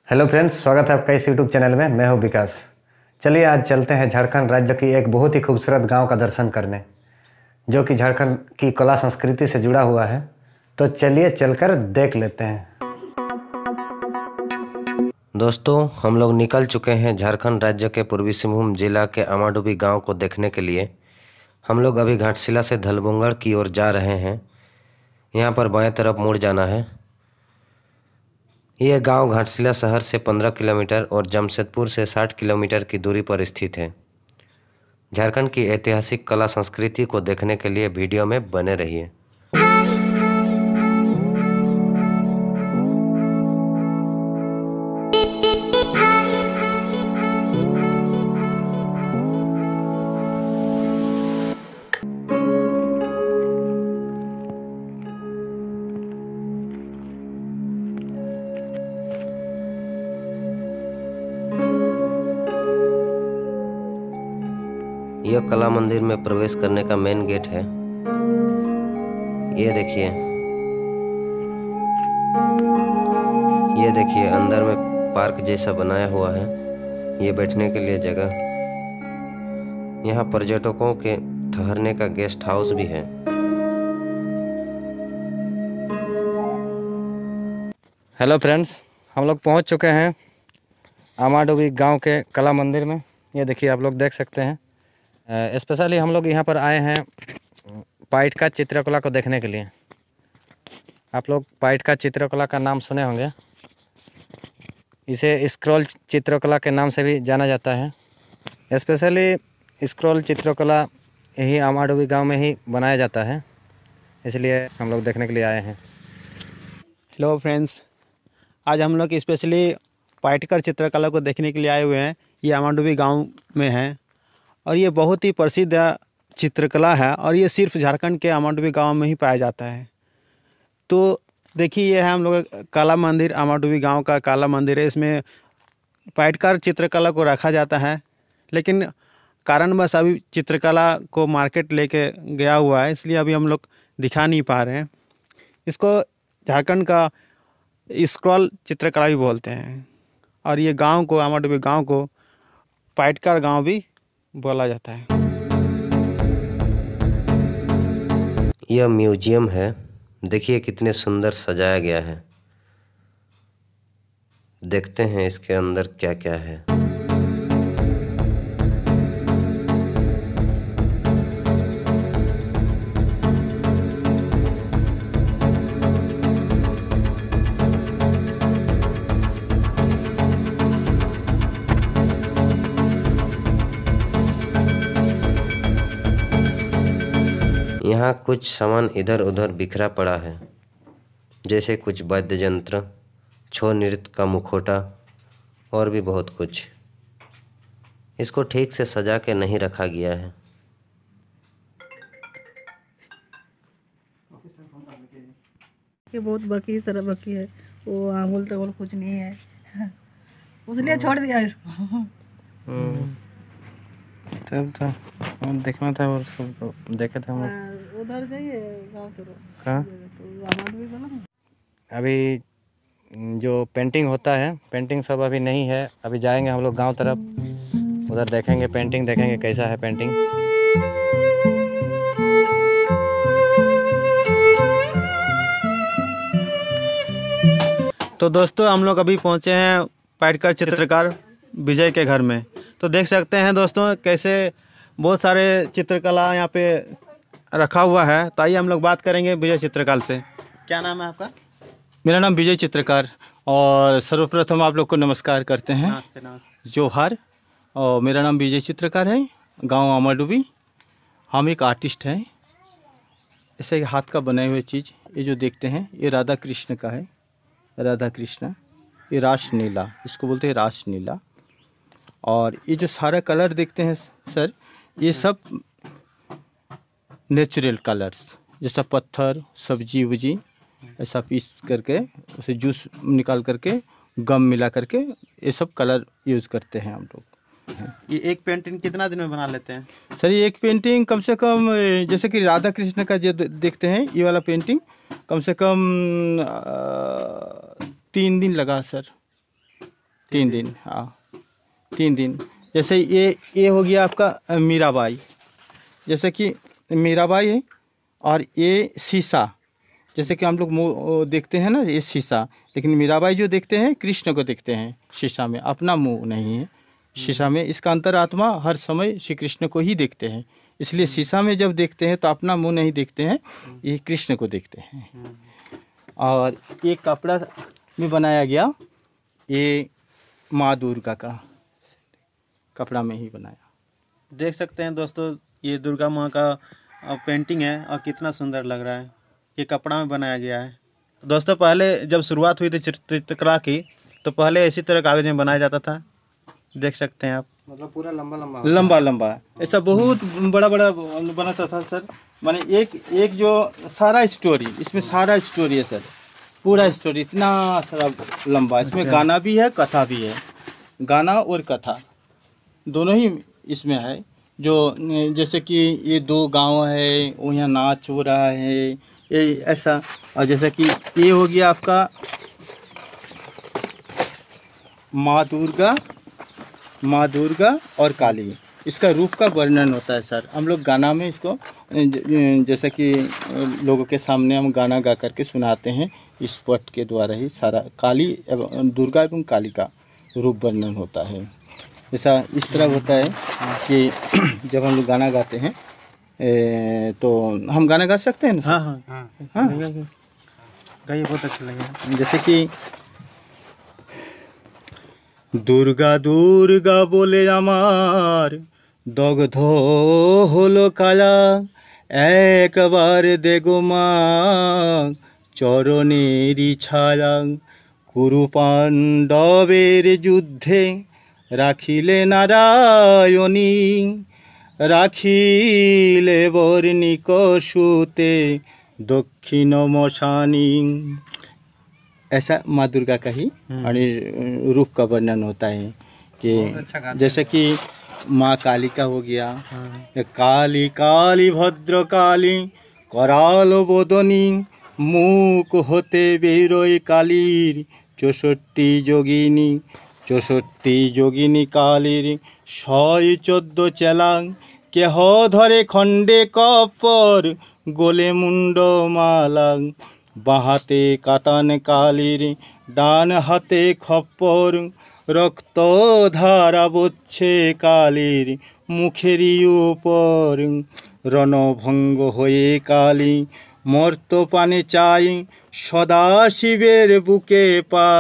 Hello friends, स्वागत है आपका इस यूट्यूब चैनल में। मैं हूं विकास। चलिए आज चलते हैं झारखंड राज्य की एक बहुत ही खूबसूरत गांव का दर्शन करने, जो कि झारखंड की कला संस्कृति से जुड़ा हुआ है। तो चलिए चलकर देख लेते हैं। दोस्तों, हम लोग निकल चुके हैं झारखंड राज्य के पूर्वी सिंहभूम जिला के अमाडुबी गाँव को देखने के लिए। हम लोग अभी घाटशिला से धलबुंगड़ की ओर जा रहे हैं। यहाँ पर बाएं तरफ मुड़ जाना है। यह गांव घाटशिला शहर से 15 किलोमीटर और जमशेदपुर से 60 किलोमीटर की दूरी पर स्थित है। झारखंड की ऐतिहासिक कला संस्कृति को देखने के लिए वीडियो में बने रहिए। यह कला मंदिर में प्रवेश करने का मेन गेट है। ये देखिए अंदर में पार्क जैसा बनाया हुआ है। ये बैठने के लिए जगह। यहाँ पर्यटकों के ठहरने का गेस्ट हाउस भी है। हेलो फ्रेंड्स, हम लोग पहुँच चुके हैं अमाडुबी गांव के कला मंदिर में। ये देखिए, आप लोग देख सकते हैं। स्पेशली हम लोग यहाँ पर आए हैं पाइट का चित्रकला को देखने के लिए। आप लोग पाइट का चित्रकला का नाम सुने होंगे। इसे स्क्रॉल चित्रकला के नाम से भी जाना जाता है। स्पेशली स्क्रॉल चित्रकला यही अमाडुबी गांव में ही बनाया जाता है, इसलिए हम लोग देखने के लिए आए हैं। हेलो फ्रेंड्स, आज हम लोग स्पेशली पाइटकर चित्रकला को देखने के लिए आए हुए हैं। ये अमाडुबी गांव में है और ये बहुत ही प्रसिद्ध चित्रकला है और ये सिर्फ झारखंड के अमाडुबी गांव में ही पाया जाता है। तो देखिए, ये है हम लोग कला मंदिर, अमाडुबी गांव का कला मंदिर है। इसमें पाइटकर चित्रकला को रखा जाता है, लेकिन कारणवश अभी चित्रकला को मार्केट लेके गया हुआ है, इसलिए अभी हम लोग दिखा नहीं पा रहे हैं। इसको झारखंड का स्क्रॉल चित्रकला भी बोलते हैं और ये गांव को, अमाडुबी गांव को पाइटकर गांव भी बोला जाता है। यह म्यूजियम है। देखिए कितने सुंदर सजाया गया है। देखते हैं इसके अंदर क्या क्या है। यहाँ कुछ सामान इधर उधर बिखरा पड़ा है, जैसे कुछ वाद्य यंत्र, छौ नृत्य का मुखौटा और भी बहुत कुछ। इसको ठीक से सजा के नहीं रखा गया है। ये बहुत बाकी सारा बाकी है। वो आंगुल तंगुल कुछ नहीं है, उसलिए छोड़ दिया इसको। तब तो देखना था और सब देखे थे हम लोग। उधर जाइए गाँव तरफ। कहाँ? अभी जो पेंटिंग होता है, पेंटिंग सब अभी नहीं है। अभी जाएंगे हम लोग गांव तरफ, उधर देखेंगे पेंटिंग, देखेंगे कैसा है पेंटिंग। तो दोस्तों, हम लोग अभी पहुंचे हैं पाइटकर चित्रकार विजय के घर में। तो देख सकते हैं दोस्तों कैसे बहुत सारे चित्रकला यहाँ पे रखा हुआ है। तो आइए हम लोग बात करेंगे विजय चित्रकार से। क्या नाम है आपका? मेरा नाम विजय चित्रकार। और सर्वप्रथम आप लोग को नमस्कार करते हैं। नमस्ते। नमस्ते। जोहार। और मेरा नाम विजय चित्रकार है, गांव अमाडुबी। हम एक आर्टिस्ट हैं। ऐसे हाथ का बनाए हुए चीज़, ये जो देखते हैं ये राधा कृष्ण का है। राधा कृष्ण, ये रास नीला, इसको बोलते हैं रास नीला। और ये जो सारा कलर देखते हैं सर, ये सब नेचुरल कलर्स, जैसा पत्थर, सब्जी वब्जी, ऐसा पीस करके उसे जूस निकाल करके गम मिला करके ये सब कलर यूज़ करते हैं हम लोग। ये एक पेंटिंग कितना दिन में बना लेते हैं सर? ये एक पेंटिंग कम से कम, जैसे कि राधा कृष्ण का जो देखते हैं ये वाला पेंटिंग, कम से कम 3 दिन लगा सर। 3 दिन, हाँ 3 दिन। जैसे ये हो गया आपका मीराबाई, जैसे कि मीराबाई है। और ये शीशा, जैसे कि हम लोग देखते हैं ना, ये शीशा, लेकिन मीराबाई जो देखते हैं कृष्ण को देखते हैं शीशा में, अपना मुंह नहीं है शीशा में। इसका अंतरात्मा हर समय श्री कृष्ण को ही देखते हैं, इसलिए शीशा में जब देखते हैं तो अपना मुंह नहीं देखते हैं, ये कृष्ण को देखते हैं। और ये कपड़ा में बनाया गया, ये माँ दुर्गा का कपड़ा में ही बनाया। देख सकते हैं दोस्तों, ये दुर्गा माँ का पेंटिंग है और कितना सुंदर लग रहा है। ये कपड़ा में बनाया गया है। दोस्तों पहले जब शुरुआत हुई थी चित्रकला की, तो पहले इसी तरह कागज में बनाया जाता था। देख सकते हैं आप, मतलब पूरा लंबा लंबा लंबा ऐसा बहुत बड़ा बड़ा बनाता था सर। माने एक जो सारा स्टोरी, इसमें सारा स्टोरी है सर, पूरा स्टोरी इतना सारा लंबा। इसमें गाना भी है, कथा भी है, गाना और कथा दोनों ही इसमें है। जो जैसे कि ये 2 गांव है, वो यहाँ नाच हो रहा है, ये ऐसा। और जैसे कि ये हो गया आपका माँ दुर्गा और काली, इसका रूप का वर्णन होता है सर। हम लोग गाना में इसको जैसे कि लोगों के सामने हम गाना गा करके सुनाते हैं, इस पट के द्वारा ही सारा काली एवं दुर्गा एवं काली का रूप वर्णन होता है। ऐसा इस तरह होता है कि जब हम लोग गाना गाते हैं तो हम गाना गा सकते हैं ना? हाँ हाँ हाँ गाइए, बहुत अच्छा लगेगा। जैसे कि दुर्गा दुर्गा बोले আমার দগ্ধ হলো কালা, একবার দেখো মা চরণেরই ছায়া, কুরু পাণ্ডবের যুদ্ধে রাখিলে নারায়ণী, রাখিলে বর্ণিক সুते दक्षिण मशानी। ऐसा माँ दुर्गा का ही रूप का वर्णन होता है कि जैसे कि माँ काली का हो गया, काली काली भद्र काली कराल बोदनी, मुख होते बेरोय कालीर 64 যোগিনী, 64 যোগিনী কালীর 114 চেলা, কেহ ধরে খণ্ডে কপর গোলে মুন্ড মালা, বাহাতে কাতান কালীর ডান হাতে খপ্পর, রক্ত ধারা বচ্ছে কালীর মুখেরই উপর, রণভঙ্গ হয়ে কালী মর্তপানে চাই, সদা শিবের বুকে পা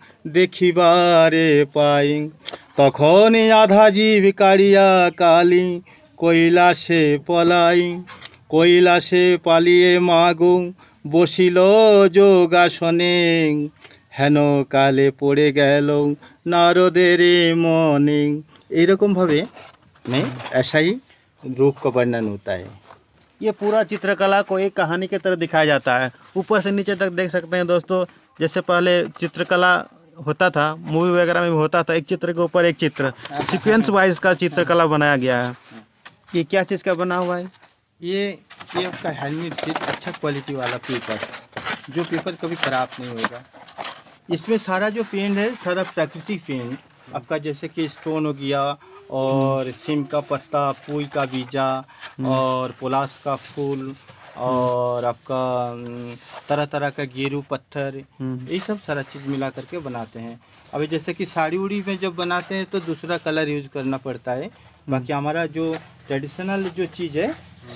দেখিবারে পাই, তখনই আধা জীব কাড়িয়া কালী কৈলাসে পলাই, কৈলাসে পালিয়ে মাগো বসিল যোগাসনে, হেন কালে পড়ে গেল নারদের মনে। এইরকম ভাবে में ऐसा ही रूप का वर्णन होता है। ये पूरा चित्रकला को एक कहानी की तरह दिखाया जाता है, ऊपर से नीचे तक देख सकते हैं दोस्तों। जैसे पहले चित्रकला होता था, मूवी वगैरह में भी होता था, एक चित्र के ऊपर एक चित्र, सीक्वेंस वाइज का चित्रकला बनाया गया है। ये क्या चीज़ का बना हुआ है? ये आपका हेलमेट सीट, अच्छा क्वालिटी वाला पेपर, जो पेपर कभी ख़राब नहीं होगा। इसमें सारा जो पेंट है सारा प्राकृतिक पेंट आपका, जैसे कि स्टोन हो गया और सिम का पत्ता, पुई का बीजा और पुलास का फूल और आपका तरह तरह का गेरू पत्थर, ये सब सारा चीज़ मिला करके बनाते हैं। अभी जैसे कि साड़ी उड़ी में जब बनाते हैं तो दूसरा कलर यूज करना पड़ता है। बाकी हमारा जो ट्रेडिशनल जो चीज़ है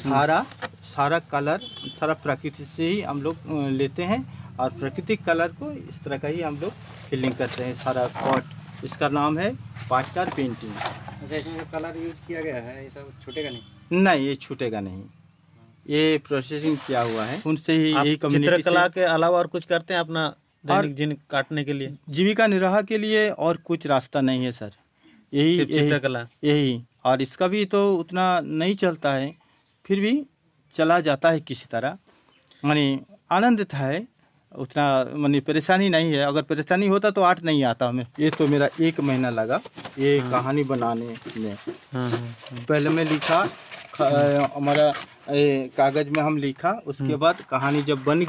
सारा कलर सारा प्रकृति से ही हम लोग लेते हैं और प्राकृतिक कलर को इस तरह का ही हम लोग फिलिंग करते हैं। सारा पॉट, इसका नाम है पाटकार पेंटिंग। अच्छा, इसमें जो कलर यूज किया गया है ये सब छूटेगा नहीं? नहीं, ये छूटेगा नहीं, ये प्रोसेसिंग किया हुआ है उनसे ही। यही चित्रकला के अलावा और कुछ करते हैं अपना दैनिक जीवन काटने के लिए, जीविका निर्वाह के लिए? और कुछ रास्ता नहीं है सर, यही चित्रकला यही। और इसका भी तो उतना नहीं चलता है, फिर भी चला जाता है किसी तरह। मानी आनंद है, उतना मानी परेशानी नहीं है। अगर परेशानी होता तो आर्ट नहीं आता हमें। ये तो मेरा 1 महीना लगा ये कहानी बनाने में। पहले मैं लिखा, हमारा कागज़ में हम लिखा, उसके बाद कहानी जब बन गया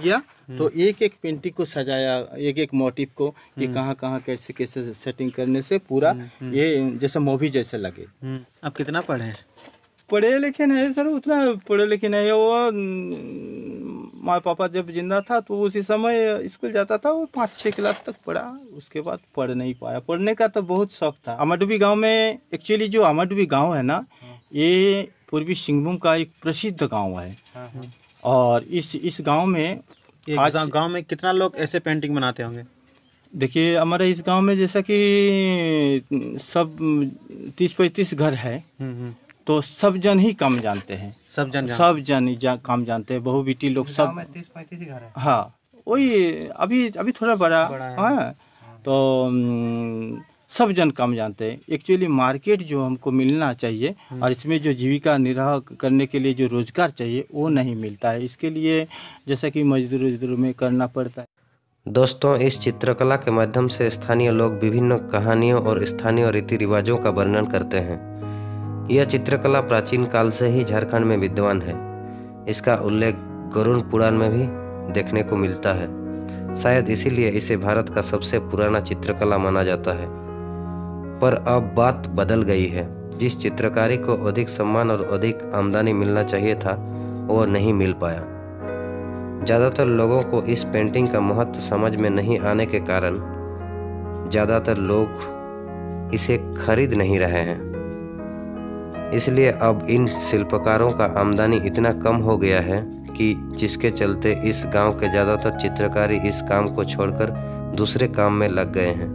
तो एक एक पेंटिंग को सजाया, एक एक मोटिव को कि कहाँ कहाँ कैसे कैसे सेटिंग करने से पूरा ये जैसे मूवी जैसे लगे। आप कितना पढ़े हैं? पढ़े लिखे नहीं सर, उतना पढ़े लिखे नहीं। वो माँ पापा जब जिंदा था तो उसी समय स्कूल जाता था, वो 5-6 क्लास तक पढ़ा, उसके बाद पढ़ नहीं पाया। पढ़ने का तो बहुत शौक था। अमाडुबी गांव में एक्चुअली जो अमाडुबी गांव है ना, ये पूर्वी सिंहभूम का एक प्रसिद्ध गांव है। और इस गांव में गांव में कितना लोग ऐसे पेंटिंग बनाते होंगे? देखिए हमारे इस गांव में जैसा कि सब 30-35 घर है, तो सब जन ही काम जानते हैं। सब जन ही काम जानते हैं, बहू बेटी लोग सब। 30-35 घर है। हाँ वही, अभी थोड़ा बड़ा है। तो सब जन काम जानते हैं। एक्चुअली मार्केट जो हमको मिलना चाहिए और इसमें जो जीविका निर्वाह करने के लिए जो रोजगार चाहिए वो नहीं मिलता है। इसके लिए जैसा कि मजदूर में करना पड़ता है। दोस्तों, इस चित्रकला के माध्यम से स्थानीय लोग विभिन्न कहानियों और स्थानीय रीति रिवाजों का वर्णन करते हैं। यह चित्रकला प्राचीन काल से ही झारखंड में विद्यमान है। इसका उल्लेख गरुड़ पुराण में भी देखने को मिलता है। शायद इसीलिए इसे भारत का सबसे पुराना चित्रकला माना जाता है। पर अब बात बदल गई है। जिस चित्रकारी को अधिक सम्मान और अधिक आमदनी मिलना चाहिए था, वो नहीं मिल पाया। ज़्यादातर लोगों को इस पेंटिंग का महत्व समझ में नहीं आने के कारण ज़्यादातर लोग इसे खरीद नहीं रहे हैं। इसलिए अब इन शिल्पकारों का आमदनी इतना कम हो गया है कि जिसके चलते इस गांव के ज़्यादातर चित्रकारी इस काम को छोड़कर दूसरे काम में लग गए हैं।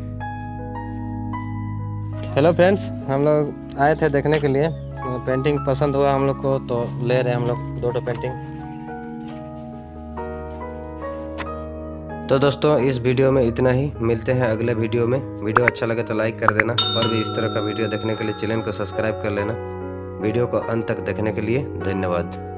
हेलो फ्रेंड्स, हम लोग आए थे देखने के लिए। पेंटिंग पसंद हुआ हम लोग को, तो ले रहे हैं हम लोग 2 पेंटिंग। तो दोस्तों, इस वीडियो में इतना ही। मिलते हैं अगले वीडियो में। वीडियो अच्छा लगे तो लाइक कर देना, और भी इस तरह का वीडियो देखने के लिए चैनल को सब्सक्राइब कर लेना। वीडियो को अंत तक देखने के लिए धन्यवाद।